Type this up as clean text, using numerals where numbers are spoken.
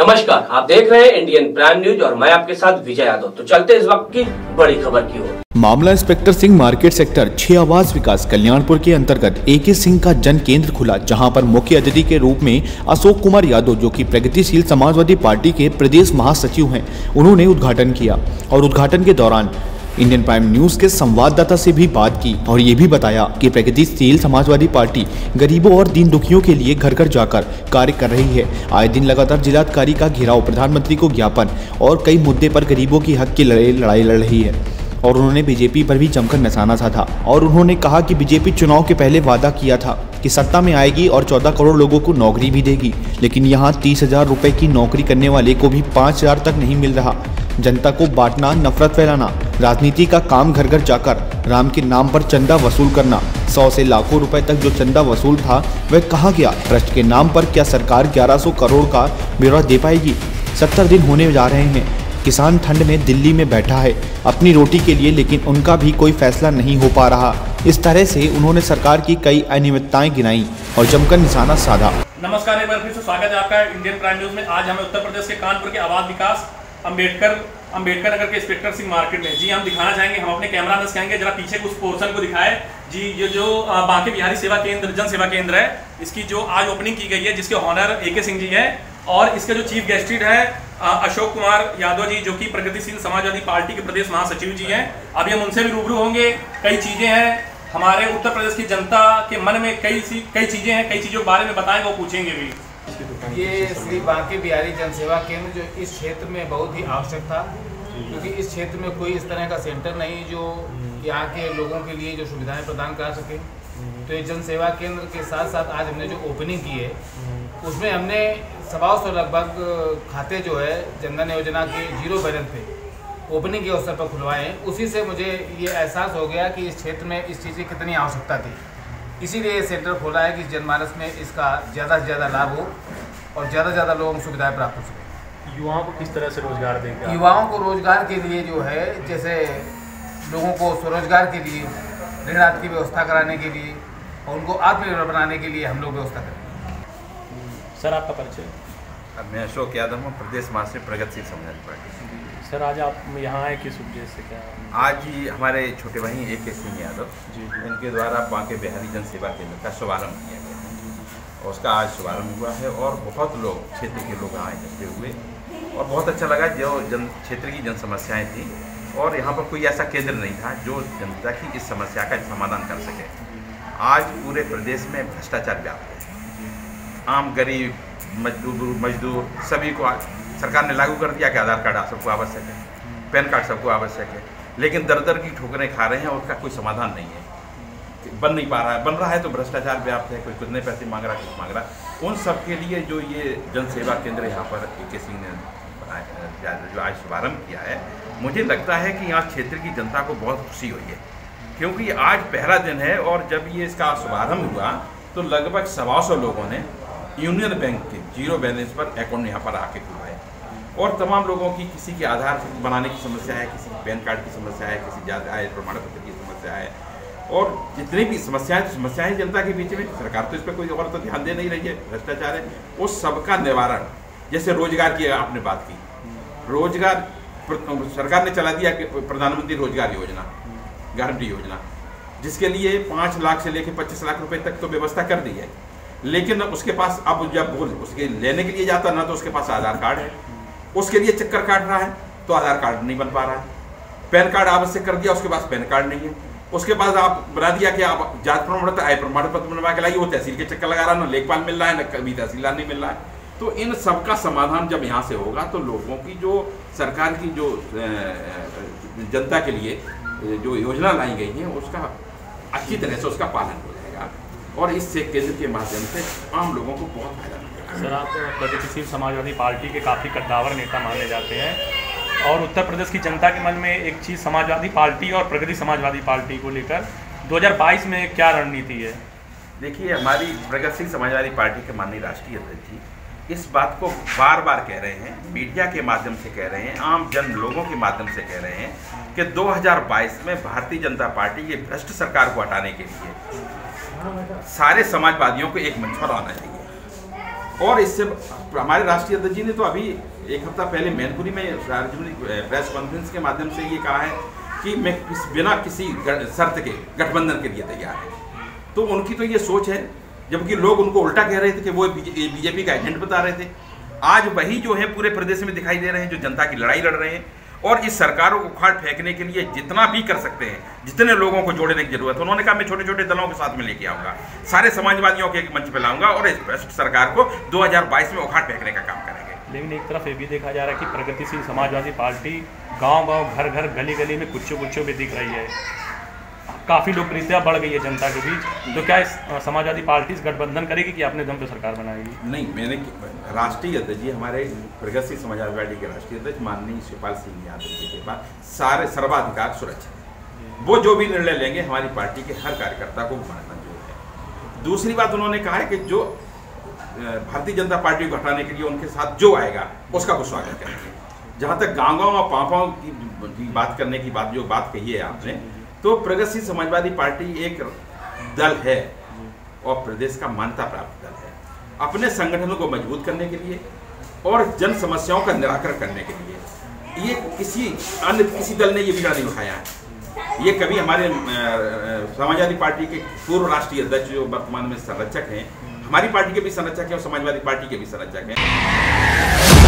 नमस्कार, आप देख रहे हैं इंडियन प्राइम न्यूज और मैं आपके साथ विजय यादव। तो चलते इस वक्त की बड़ी खबर की ओर। मामला इंस्पेक्टर सिंह मार्केट सेक्टर 6 आवास विकास कल्याणपुर के अंतर्गत AK सिंह का जन केंद्र खुला, जहां पर मुख्य अतिथि के रूप में अशोक कुमार यादव, जो कि प्रगतिशील समाजवादी पार्टी के प्रदेश महासचिव हैं, उन्होंने उद्घाटन किया। और उद्घाटन के दौरान इंडियन प्राइम न्यूज के संवाददाता से भी बात की और ये भी बताया कि प्रगतिशील समाजवादी पार्टी गरीबों और दीन दुखियों के लिए घर घर जाकर कार्य कर रही है। आए दिन लगातार जिलाधिकारी का घेराव, प्रधानमंत्री को ज्ञापन और कई मुद्दे पर गरीबों की हक की लड़ाई लड़ रही है। और उन्होंने बीजेपी पर भी जमकर निशाना साधा और उन्होंने कहा कि बीजेपी चुनाव के पहले वादा किया था कि सत्ता में आएगी और 14 करोड़ लोगों को नौकरी भी देगी, लेकिन यहाँ 30,000 रुपए की नौकरी करने वाले को भी 5,000 तक नहीं मिल रहा। जनता को बांटना, नफरत फैलाना, राजनीति का काम, घर घर जाकर राम के नाम पर चंदा वसूल करना, 100 से लाखों रुपए तक जो चंदा वसूल था वह कहा गया। ट्रस्ट के नाम पर क्या सरकार 1100 करोड़ का ब्यौरा दे पाएगी? 70 दिन होने जा रहे हैं, किसान ठंड में दिल्ली में बैठा है अपनी रोटी के लिए, लेकिन उनका भी कोई फैसला नहीं हो पा रहा। इस तरह से उन्होंने सरकार की कई अनियमितताएं गिनाई और जमकर निशाना साधा। नमस्कार, एक बार फिर से स्वागत है आपका इंडियन प्राइम न्यूज में। आज हमें उत्तर प्रदेश के कानपुर के आवास विकास अंबेडकर नगर के इंस्पेक्टर सिंह मार्केट में जी हम दिखाना चाहेंगे। हम अपने कैमरा में कहेंगे जरा पीछे कुछ पोर्शन को दिखाए जी। ये जो बांके बिहारी सेवा केंद्र, जन सेवा केंद्र है, इसकी जो आज ओपनिंग की गई है, जिसके ऑनर AK सिंह जी हैं और इसके जो चीफ गेस्टेड है अशोक कुमार यादव जी, जो कि प्रगतिशील समाजवादी पार्टी के प्रदेश महासचिव जी हैं। अभी हम उनसे भी रूबरू होंगे। कई चीजें हैं हमारे उत्तर प्रदेश की जनता के मन में, कई चीजें हैं, कई चीजों के बारे में बताएंगे, वो पूछेंगे भी। ये श्री बांके बिहारी जन सेवा केंद्र जो इस क्षेत्र में बहुत ही आवश्यक था, क्योंकि इस क्षेत्र में कोई इस तरह का सेंटर नहीं जो यहाँ के लोगों के लिए जो सुविधाएं प्रदान करा सके। तो ये जन सेवा केंद्र के साथ साथ आज हमने जो ओपनिंग की है उसमें हमने 125 लगभग खाते जो है जनधन योजना के 0 बैलेंस पे ओपनिंग के अवसर पर खुलवाए हैं। उसी से मुझे ये एहसास हो गया कि इस क्षेत्र में इस चीज़ की कितनी आवश्यकता थी। इसीलिए ये सेंटर खोला है कि जनमानस में इसका ज़्यादा से ज़्यादा लाभ हो और ज़्यादा से ज़्यादा लोगों को सुविधाएँ प्राप्त हो सकें। युवाओं को किस तरह से रोजगार देंगे? युवाओं को रोजगार के लिए जो है, जैसे लोगों को स्वरोजगार के लिए ऋण आदि की व्यवस्था कराने के लिए और उनको आत्मनिर्भर बनाने के लिए हम लोग व्यवस्था करें। सर, आपका परिचय? मैं अशोक यादव हूँ, प्रदेश महासचिव प्रगतिशील समाजवादी पार्टी। सर, आज आप यहाँ आए किस उद्देश्य से? क्या आज ही हमारे छोटे भाई AK सिंह यादव जी, इनके द्वारा बांके बिहारी जन सेवा केंद्र का शुभारंभ किया गया है और उसका आज शुभारंभ हुआ है और बहुत लोग, क्षेत्र के लोग यहाँ इकट्ठे हुए और बहुत अच्छा लगा। जो क्षेत्र की जन समस्याएँ थी और यहाँ पर कोई ऐसा केंद्र नहीं था जो जनता की इस समस्या का समाधान कर सके। आज पूरे प्रदेश में भ्रष्टाचार व्याप्त है। आम गरीब मजदूर सभी को सरकार ने लागू कर दिया कि आधार कार्ड सबको आवश्यक है, पैन कार्ड सबको आवश्यक है, लेकिन दर दर की ठोकरें खा रहे हैं और उसका कोई समाधान नहीं है, बन नहीं पा रहा है। बन रहा है तो भ्रष्टाचार व्याप्त है, कोई कितने पैसे मांग रहा है, कुछ मांग रहा है। उन सब के लिए जो ये जन सेवा केंद्र यहाँ पर AK सिंह ने बनाया, जो आज शुभारम्भ किया है, मुझे लगता है कि यहाँ क्षेत्र की जनता को बहुत खुशी हुई है, क्योंकि आज पहला दिन है और जब ये इसका शुभारम्भ हुआ तो लगभग 125 लोगों ने यूनियन बैंक के 0 बैलेंस पर अकाउंट यहाँ पर आके खुलवाए और तमाम लोगों की, किसी की आधार बनाने की समस्या है, किसी की पैन कार्ड की समस्या है, किसी जाति आय प्रमाण पत्र की समस्या है और जितनी भी समस्याएं जनता के बीच में, सरकार तो इस पर कोई और तो ध्यान दे नहीं रही है, भ्रष्टाचार है, उस सबका निवारण। जैसे रोजगार की आपने बात की, रोजगार सरकार ने चला दिया कि प्रधानमंत्री रोजगार योजना, गारंटी योजना, जिसके लिए 5 लाख से लेकर 25 लाख रुपए तक तो व्यवस्था कर दी है, लेकिन उसके पास अब जब उसके लेने के लिए जाता ना तो उसके पास आधार कार्ड है, उसके लिए चक्कर काट रहा है तो आधार कार्ड नहीं बन पा रहा है, पैन कार्ड आवश्यक कर दिया, उसके पास पैन कार्ड नहीं है, उसके बाद आप बना दिया कि आप जात प्रमाण पत्र, आय प्रमाण पत्र बनवा के लाइए, वो तहसील के चक्कर लगा रहा है, ना लेखपाल मिल रहा है, ना कभी तहसीलदार नहीं मिल रहा है। तो इन सबका समाधान जब यहाँ से होगा तो लोगों की जो सरकार की जो जनता के लिए जो योजना लाई गई है उसका अच्छी तरह से उसका पालन हो जाएगा और इससे केंद्र के माध्यम से आम लोगों को बहुत फायदा मिलेगा। सर, आप प्रगतिशील समाजवादी पार्टी के काफ़ी कद्दावर नेता माने जाते हैं और उत्तर प्रदेश की जनता के मन में एक चीज़ समाजवादी पार्टी और प्रगति समाजवादी पार्टी को लेकर 2022 में क्या रणनीति है? देखिए, हमारी प्रगतिशील समाजवादी पार्टी के माननीय राष्ट्रीय अध्यक्ष जी इस बात को बार बार कह रहे हैं, मीडिया के माध्यम से कह रहे हैं, आम जन लोगों के माध्यम से कह रहे हैं कि 2022 में भारतीय जनता पार्टी ये भ्रष्ट सरकार को हटाने के लिए सारे समाजवादियों को एक मंच पर आना चाहिए और इससे हमारे राष्ट्रीय अध्यक्ष जी ने तो अभी एक हफ्ता पहले मैनपुरी में सार्वजनिक प्रेस कॉन्फ्रेंस के माध्यम से ये कहा है कि मैं बिना किसी शर्त के गठबंधन के लिए तैयार है। तो उनकी तो ये सोच है, जबकि लोग उनको उल्टा कह रहे थे कि वो बीजेपी का एजेंट बता रहे थे। आज वही जो है पूरे प्रदेश में दिखाई दे रहे हैं, जो जनता की लड़ाई लड़ रहे हैं और इस सरकारों को उखाड़ फेंकने के लिए जितना भी कर सकते हैं, जितने लोगों को जोड़ने की जरूरत है। उन्होंने कहा मैं छोटे छोटे दलों के साथ में लेके आऊंगा, सारे समाजवादियों के एक मंच पे लाऊंगा और इस सरकार को 2022 में उखाड़ फेंकने का काम करेंगे। लेकिन एक तरफ ये भी देखा जा रहा है कि प्रगतिशील समाजवादी पार्टी गांव-गांव, घर-घर, गली-गली में कुच्चों में दिख रही है, काफ़ी लोकप्रियता बढ़ गई है जनता के बीच। तो क्या इस समाजवादी पार्टी इस गठबंधन करेगी कि अपने दम पे सरकार बनाएगी? नहीं, मैंने राष्ट्रीय अध्यक्ष जी, हमारे प्रगतिशील समाजवादी पार्टी के राष्ट्रीय अध्यक्ष माननीय शिवपाल सिंह यादव जी के पास सारे सर्वाधिकार सुरक्षित है। वो जो भी निर्णय लेंगे हमारी पार्टी के हर कार्यकर्ता को मंजूर है। दूसरी बात उन्होंने कहा है कि जो भारतीय जनता पार्टी को हटाने के लिए उनके साथ जो आएगा उसका वो स्वागत करेंगे। जहाँ तक गाँव-गाँव और पाँव की बात करने की बात, जो बात कही है आपने, तो प्रगतिशील समाजवादी पार्टी एक दल है और प्रदेश का मान्यता प्राप्त दल है, अपने संगठनों को मजबूत करने के लिए और जन समस्याओं का निराकरण करने के लिए। ये किसी दल ने ये बिगड़ा नहीं उठाया है। ये कभी हमारे समाजवादी पार्टी के पूर्व राष्ट्रीय अध्यक्ष जो वर्तमान में संरक्षक हैं, हमारी पार्टी के भी संरक्षक हैं और समाजवादी पार्टी के भी संरक्षक हैं।